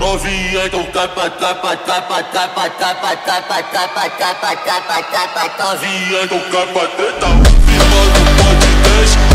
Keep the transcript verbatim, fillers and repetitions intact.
novinha, então capa, capa, capa, capa, capa, capa, capa, capa, capa, capa, novinha, então capa, treta. Firma no podcast.